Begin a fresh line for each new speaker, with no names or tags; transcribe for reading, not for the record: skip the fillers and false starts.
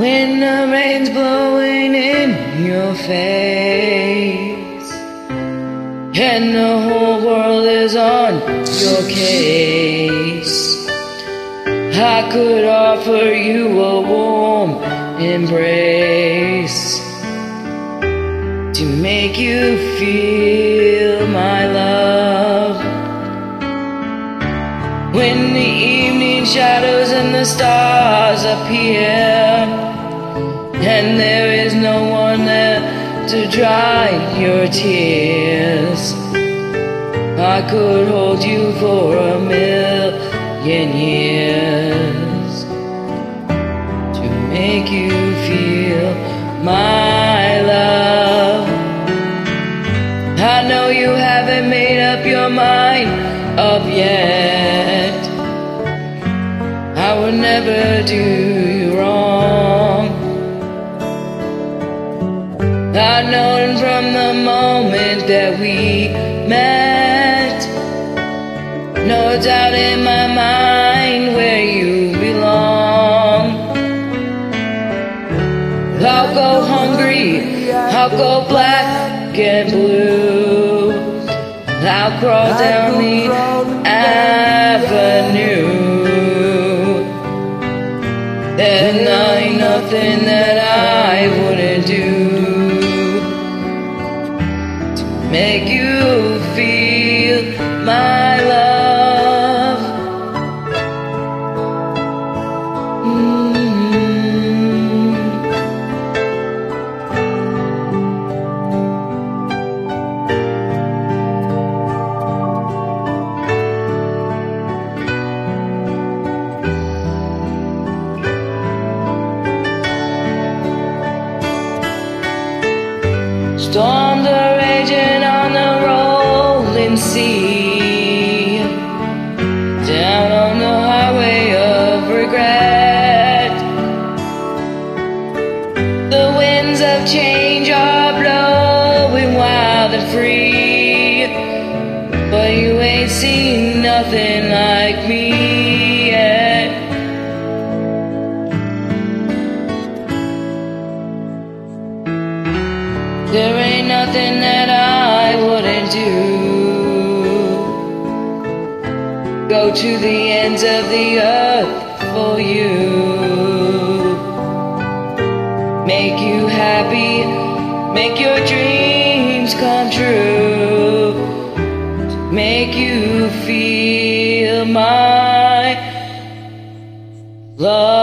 when the rain's blowing in your face and the whole world is on your case, I could offer you a warm embrace to make you feel my love. When the evening shadows and the stars appear and there is no one there to dry your tears, I could hold you for 1,000,000 years to make you feel my love. I know you haven't made up your mind up yet. I would never do you wrong. I've known from the moment that we met, no doubt in my mind where you belong. I'll go hungry, I'll go black and blue, I'll crawl down the avenue. There's nothing that I wouldn't do to make you feel my love. Storms are raging on the rolling sea, down on the highway of regret. The winds of change are blowing wild and free, but you ain't seen nothing like me yet. There ain't nothing that I wouldn't do. Go to the ends of the earth for you. Make you happy, make your dreams come true. Make you feel my love.